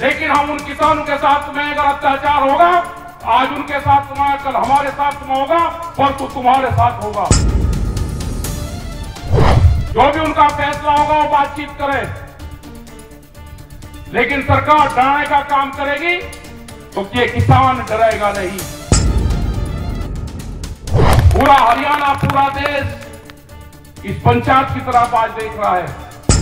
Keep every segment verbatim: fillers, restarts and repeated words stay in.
लेकिन हम उन किसानों के साथ में अगर अत्याचार होगा, आज उनके साथ में, कल हमारे साथ में होगा, परसों तुम्हारे साथ होगा। जो भी उनका फैसला होगा वो बातचीत करे, लेकिन सरकार डराने का काम करेगी तो ये किसान डरेगा नहीं। पूरा हरियाणा, पूरा देश इस पंचायत की तरफ आज देख रहा है।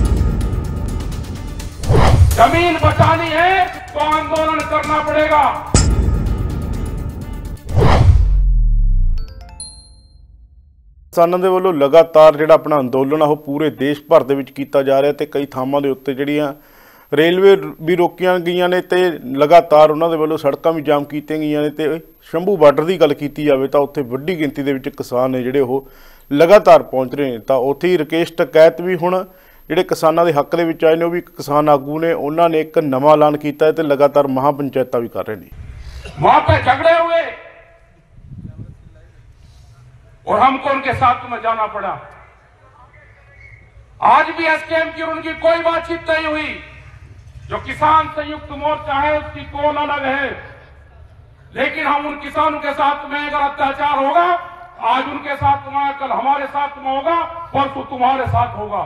जमीन बचानी है तो आंदोलन करना पड़ेगा। किसानां दे ਵੱਲੋਂ लगातार ਜਿਹੜਾ अपना अंदोलन ਉਹ पूरे देश भर ਦੇ ਵਿੱਚ ਕੀਤਾ ਜਾ ਰਿਹਾ ਤੇ ਕਈ ਥਾਵਾਂ ਦੇ ਉੱਤੇ ਜਿਹੜੀਆਂ रेलवे भी रोकियां गईयां ने ते लगातार उन्हां दे ਵੱਲੋਂ सड़कां भी जाम कीतियां गईयां ने ते शंभू बार्डर की गल कीती जावे तां उत्थे वड्डी गिनती दे विच किसान ने जिहड़े ओह लगातार पहुंच रहे हैं। तां उत्थे ही राकेश टकैत भी हुण जिहड़े किसानां दे हक दे विच आए ने ओह भी किसान आगू ने उन्हां ने एक नवां ऐलान कीता है ते लगातार महापंचायतां भी कर रहे हैं। वहां पे झगड़े हुए और हमको उनके साथ में जाना पड़ा। आज भी एसकेएम की और उनकी कोई बातचीत नहीं हुई। जो किसान संयुक्त मोर्चा है उसकी कौन अलग है, लेकिन हम उन किसानों के साथ में अगर अत्याचार होगा, आज उनके साथ में, कल हमारे साथ में होगा, परसों तुम्हारे साथ होगा।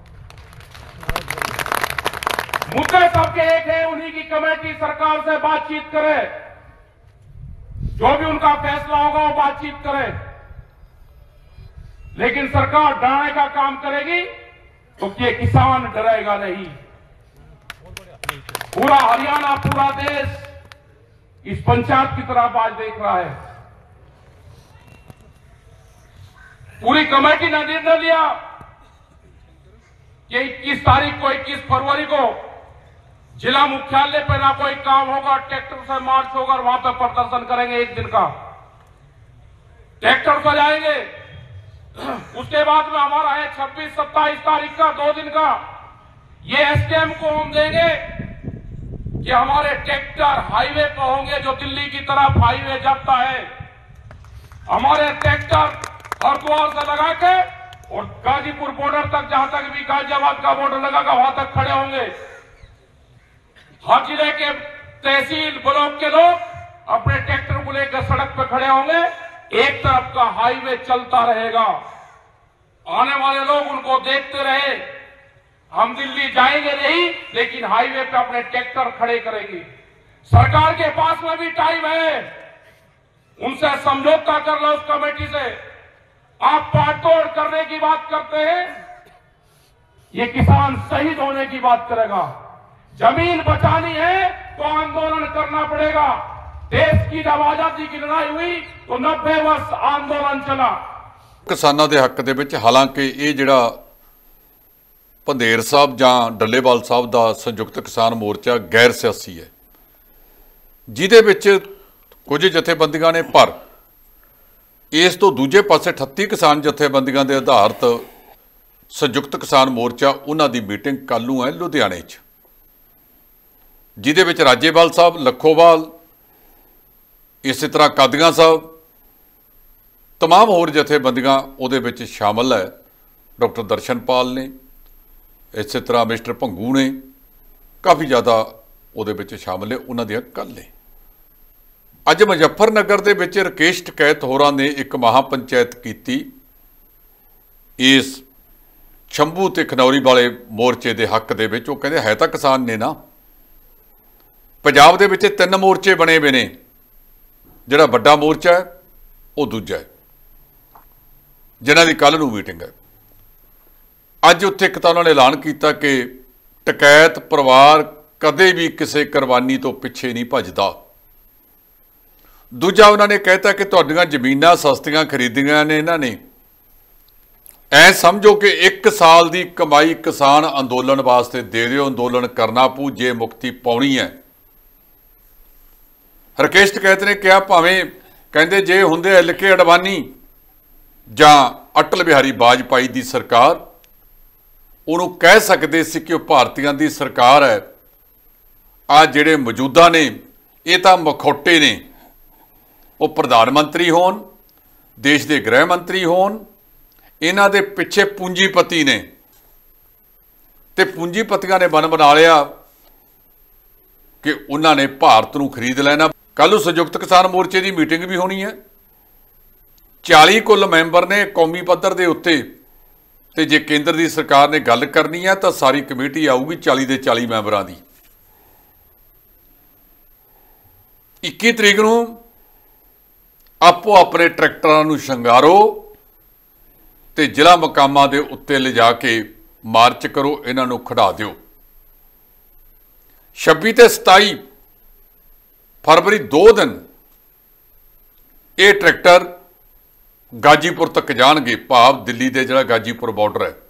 मुद्दे सबके एक है, उन्हीं की कमेटी सरकार से बातचीत करे, जो भी उनका फैसला होगा वो बातचीत करे, लेकिन सरकार डराने का काम करेगी तो ये किसान डरेगा नहीं। पूरा हरियाणा, पूरा देश इस पंचायत की तरफ आज देख रहा है। पूरी कमेटी ने निर्णय लिया कि इक्कीस तारीख को, इक्कीस फरवरी को जिला मुख्यालय पर ना कोई काम होगा, ट्रैक्टर से मार्च होगा और वहां पर प्रदर्शन करेंगे एक दिन का। ट्रैक्टर पर जाएंगे। उसके बाद में हमारा है छब्बीस सत्ताईस तारीख का, दो दिन का। ये एसकेएम को हम देंगे कि हमारे ट्रैक्टर हाईवे पर होंगे, जो दिल्ली की तरफ हाईवे जाता है। हमारे ट्रैक्टर हरिद्वार से लगा के और गाजीपुर बॉर्डर तक, जहां तक भी गाजियाबाद का बॉर्डर लगागा वहां तक खड़े होंगे। हर जिले के तहसील ब्लॉक के लोग अपने ट्रैक्टर को लेकर सड़क पर खड़े होंगे। एक तरफ का हाईवे चलता रहेगा, आने वाले लोग उनको देखते रहे। हम दिल्ली जाएंगे नहीं, लेकिन हाईवे पे अपने ट्रैक्टर खड़े करेंगे। सरकार के पास में भी टाइम है, उनसे समझौता कर लो उस कमेटी से। आप पाटतोड़ करने की बात करते हैं, ये किसान शहीद होने की बात करेगा। जमीन बचानी है तो आंदोलन करना पड़ेगा। देश की जब आजादी की लड़ाई हुई तो नब्बे वर्ष आंदोलन चला किसानों के हक दे विच। हालांकि ये जिहड़ा पंधेर साहब जां डल्लेवाल साहब का संयुक्त किसान मोर्चा गैर सियासी है, जिहदे विच कुछ जथेबंदियां ने, पर इस तो दूजे पासे अठत्ती किसान जथेबंदियां के आधारित संयुक्त किसान मोर्चा उन्हां दी मीटिंग कल नूं है लुधियाने च, जिहदे विच राजेवाल साहब, लखोवाल, इस तरह कादियां साहब, तमाम होर जथेबंदियां उहदे विच शामिल है। डॉक्टर दर्शनपाल ने, इस तरह मिस्टर भंगू ने, काफ़ी ज़्यादा उहदे विच शामिल है। उन्हां दियां कल ने अज मुजफ्फरनगर दे विच राकेश टकैत होरां ने एक महापंचायत कीती इस शंभू ते खनौरी वाले मोर्चे दे हक दे विच। ओह कहंदे है तां किसान ने ना, पंजाब दे विच तीन मोर्चे बने हुए ने, जिहड़ा वड्डा मोर्चा है वह दूजा है, जिन्हां दी कल नूं मीटिंग है। अज उत्थे एक तां उन्होंने ऐलान किया कि टकैत परिवार कदे भी किसी कुरबानी तो पिछे नहीं भजदा। दूजा उन्होंने कहता कि तुहाडीआं जमीनां सस्तियां खरीदियां ने इन्हां ने, ऐ समझो कि एक साल की कमाई किसान अंदोलन वास्ते दे दिओ, अंदोलन करना पू जे मुक्ति पाउणी है। राकेश टकैत ने कहा भावें कहते जे हुंदे एल के अडवाणी जां अटल बिहारी वाजपेयी की सरकार, उन्होंने कह सकते सी कि भारतीयों की सरकार है। आ जिहड़े मौजूदा ने ये तो मखौटे ने, वो प्रधानमंत्री होन, देश के गृह मंत्री होन, इन्हां दे पिछे पूंजीपति ने, ते पूंजीपतियों ने बन बना लिया कि उन्होंने भारत नूं खरीद लेना। कल संयुक्त किसान मोर्चे की मीटिंग भी होनी है। चाली कुल मैंबर ने कौमी पद्धर के उत्ते, ते जे केंद्र की सरकार ने गल करनी है तो सारी कमेटी आऊगी चाली के चाली मैंबरां दी। इक्की तरीक नूं आपो अपने ट्रैक्टरां नूं शंगारो ते जिला मकामां दे उत्ते लिजा के मार्च करो, इन्हां नूं खड़ा दिओ। छब्बी ते सताई फरवरी दो दिन ये ट्रैक्टर गाजीपुर तक जाणगे, भाव दिल्ली दे जिहड़ा गाजीपुर बॉर्डर है।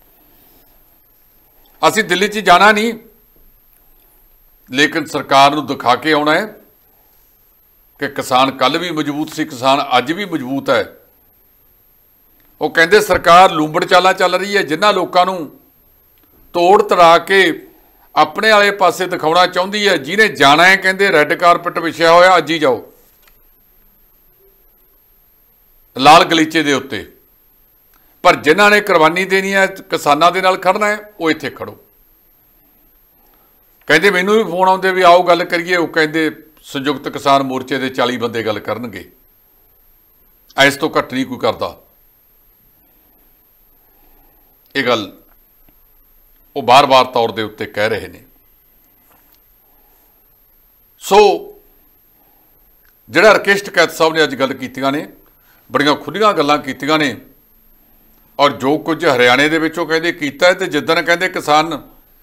असीं दिल्ली च जाना नहीं, लेकिन सरकार नूं दिखा के आउणा है कि किसान कल भी मजबूत सी, किसान अज भी मजबूत है। वो कहते सरकार लूंबड़ चालां चल रही है, जिन्हां लोकां नूं तोड़ तड़ा के अपने वाले पासे दिखाउणा चाहुंदी है। जिन्हें जाना है कहते रैड कारपेट विछिया होया, अज ही जाओ लाल गलीचे दे उत्ते, पर जिन्हां ने कुर्बानी देनी है, किसानां दे नाल खड़ना है, वो इत्थे खड़ो। कहते मैनूं भी फोन आउंदे भी आओ गल करिए। वो कहते संयुक्त किसान मोर्चे के चाली बंदे गल करनगे, इस तो घट नहीं कोई करता। ये गल वो बार बार तौर के उत्ते कह रहे हैं। सो जिहड़ा राकेश टिकैत साहब ने अज गल कीतियां ने, बड़ियां खुलियां गल्लां कीतियां ने, और जो कुछ हरियाणे दे विचों कहंदे कीता है, ते जिद्दन कहंदे किसान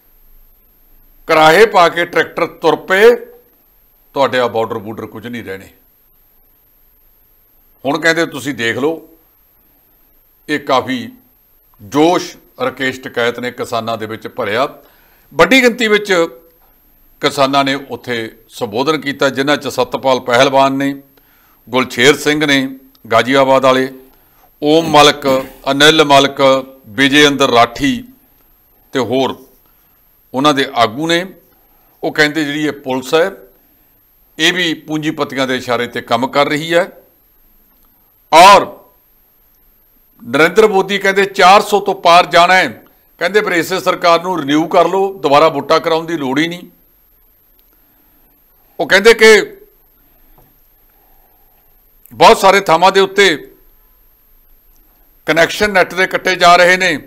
कराहे पा के ट्रैक्टर तुर पे, तुहाडे आ बॉर्डर बूडर कुछ नहीं रहने। हुण कहंदे तुसीं देख लो, ये काफ़ी जोश राकेश टिकैत ने किसानां दे विच भरिया। वड्डी गिनती विच किसानां ने उत्थे संबोधन किया, जिन्हां च सतपाल पहलवान ने, गुलछेर सिंह ने गाजियाबाद वाले, ओम मलक, अनिल मलक, विजयेंद्र राठी ते होर उन्हां दे आगू ने। वो कहंदे जिहड़ी ये पुलिस है ये भी पूंजीपतियों के इशारे ते काम कर रही है, और नरेंद्र मोदी कहते चार सौ तो पार जाना है। कहते फिर इसे सरकार नूं रिन्यू कर लो, दोबारा वोटां कराउण दी लोड़ ही नहीं। वो कहते कि बहुत सारे थावां दे उत्ते कनैक्शन नैट दे कट्टे जा रहे ने,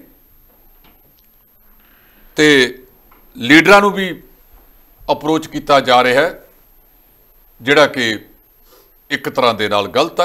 ते लीडरां नूं भी अप्रोच किया जा रहा है, जिहड़ा कि एक तरह दे नाल गलत है।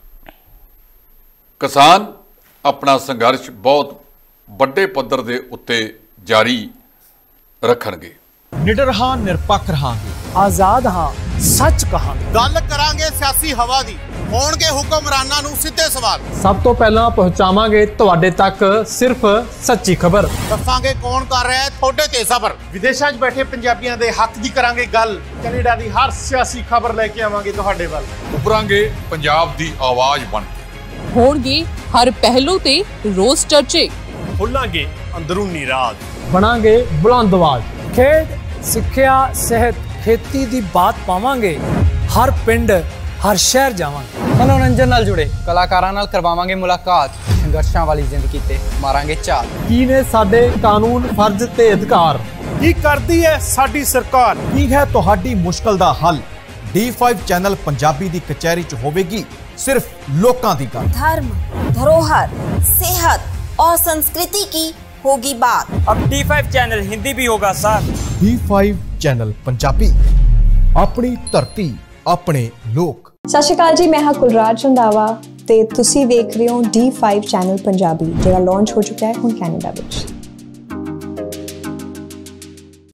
किसान अपना संघर्ष बहुत ਵੱਡੇ पद्धर के उत्ते जारी रखणगे। निडर हाँ, निरपक्ष रहांगे, आजाद हाँ, सच कहांगे। गल करांगे सियासी हवा दी, होणगे हुक्मरानां नूं सिद्धे सवाल। सब तो पहला पहुंचावांगे तुहाडे तक सिर्फ सच्ची खबर। दसांगे कौन कर रहा है थोड़े ते सफर। विदेशां 'च बैठे पंजाबियां दे हक दी करांगे गल। कनेडा दी हर सियासी खबर लैके आवांगे तुहाडे वल। उभरांगे पंजाब दी आवाज़ बन के। होणगे हर पहलू ते रोज चर्चे। खुलांगे अंदरूनी राज, बनांगे बुलंद आवाज। खेड, सिक्ख्या, सेहत, खेती दी बात पावांगे। हर पिंड, हर शहर जावांगे। मनोरंजन नाल जुड़े कलाकारां नाल करवावांगे मुलाकात। संघर्षां वाली जिंदगी ते मारांगे चाल। की ने साडे कानून, फर्ज ते अधिकार। की करदी है साडी सरकार, की है तुहाडी मुश्किल दा हल। डी फाइव चैनल पंजाबी दी कचहरी च होवेगी सिर्फ लोकां दी गल। धर्म, धरोहर, सेहत और संस्कृति की होगी बात। अब डी फाइव चैनल हिंदी भी होगा sir. D five channel Punjabi, अपनी धरती, अपने लोक। सत श्री अकाल जी, मैं हाँ कुलराज रंधावा ते तुसी देख रहे हो डी फाइव चैनल पंजाबी, जो लॉन्च हो चुका है हुण कैनेडा विच।